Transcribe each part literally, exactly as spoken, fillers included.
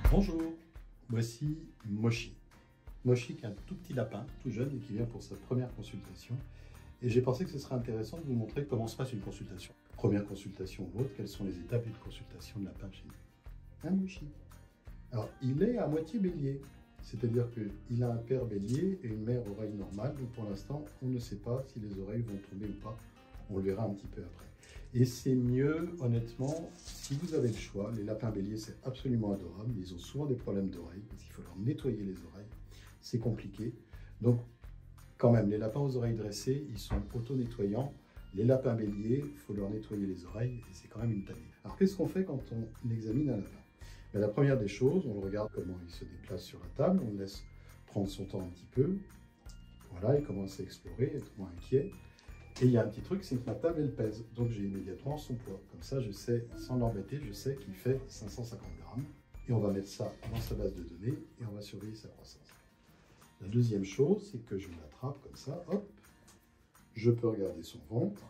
Bonjour, voici Moshi. Moshi qui est un tout petit lapin, tout jeune et qui vient pour sa première consultation. Et j'ai pensé que ce serait intéressant de vous montrer comment se passe une consultation. Première consultation ou autre, quelles sont les étapes d'une consultation de lapin chez nous. Un Moshi. Alors, il est à moitié bélier, c'est-à-dire qu'il a un père bélier et une mère oreille normale. Donc pour l'instant, on ne sait pas si les oreilles vont tomber ou pas. On le verra un petit peu après. Et c'est mieux, honnêtement, si vous avez le choix. Les lapins béliers, c'est absolument adorable. Ils ont souvent des problèmes d'oreilles parce qu'il faut leur nettoyer les oreilles. C'est compliqué. Donc, quand même, les lapins aux oreilles dressées, ils sont auto-nettoyants. Les lapins béliers, il faut leur nettoyer les oreilles et c'est quand même une tannée. Alors, qu'est-ce qu'on fait quand on examine un lapin? Ben, la première des choses, on regarde comment il se déplace sur la table. On laisse prendre son temps un petit peu. Voilà, il commence à explorer, être moins inquiet. Et il y a un petit truc, c'est que ma table, elle pèse. Donc j'ai immédiatement son poids. Comme ça, je sais, sans l'embêter, je sais qu'il fait cinq cent cinquante grammes. Et on va mettre ça dans sa base de données et on va surveiller sa croissance. La deuxième chose, c'est que je l'attrape comme ça, hop. Je peux regarder son ventre.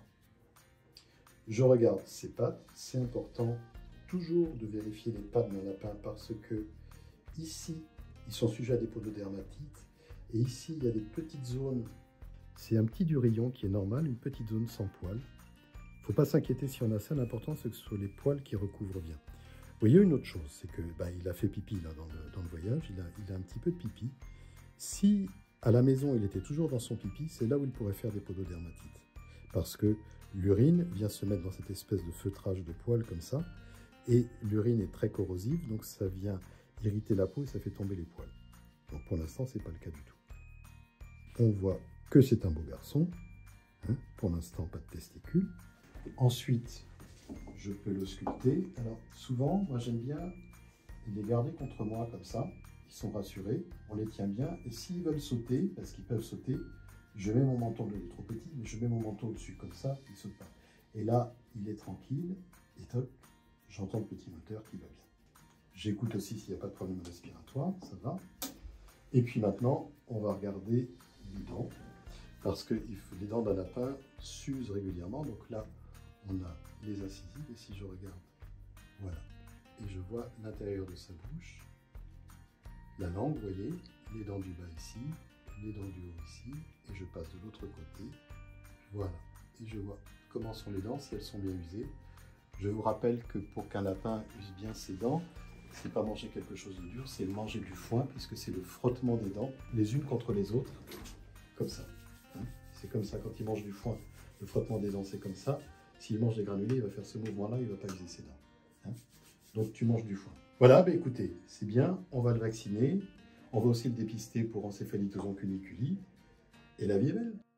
Je regarde ses pattes. C'est important toujours de vérifier les pattes d'un lapin parce que ici, ils sont sujets à des pododermatites. Et ici, il y a des petites zones. C'est un petit durillon qui est normal, une petite zone sans poils. Il ne faut pas s'inquiéter si on a ça, l'important c'est que ce soit les poils qui recouvrent bien. Vous voyez une autre chose, c'est que bah, il a fait pipi là, dans, le, dans le voyage, il a, il a un petit peu de pipi. Si à la maison il était toujours dans son pipi, c'est là où il pourrait faire des pododermatites. Parce que l'urine vient se mettre dans cette espèce de feutrage de poils comme ça, et l'urine est très corrosive, donc ça vient irriter la peau et ça fait tomber les poils. Donc pour l'instant, ce n'est pas le cas du tout. On voit que c'est un beau garçon. Hein, pour l'instant, pas de testicules. Ensuite, je peux le sculpter. Alors, souvent, moi, j'aime bien les garder contre moi comme ça. Ils sont rassurés. On les tient bien. Et s'ils veulent sauter, parce qu'ils peuvent sauter, je mets mon menton, il est trop petit, mais je mets mon menton au-dessus comme ça, il ne saute pas. Et là, il est tranquille. Et toc, j'entends le petit moteur qui va bien. J'écoute aussi s'il n'y a pas de problème respiratoire. Ça va. Et puis maintenant, on va regarder les dents. Parce que les dents d'un lapin s'usent régulièrement. Donc là, on a les incisives. Et si je regarde, voilà. Et je vois l'intérieur de sa bouche. La langue, vous voyez. Les dents du bas ici. Les dents du haut ici. Et je passe de l'autre côté. Voilà. Et je vois comment sont les dents, si elles sont bien usées. Je vous rappelle que pour qu'un lapin use bien ses dents, c'est pas manger quelque chose de dur, c'est manger du foin, puisque c'est le frottement des dents, les unes contre les autres, comme ça. Hein, c'est comme ça, quand il mange du foin, le frottement des dents, c'est comme ça. S'il mange des granulés, il va faire ce mouvement-là, il ne va pas user ses dents. Hein, donc tu manges du foin. Voilà, bah écoutez, c'est bien, on va le vacciner. On va aussi le dépister pour encéphalite aux onculiculis. Et la vie est belle.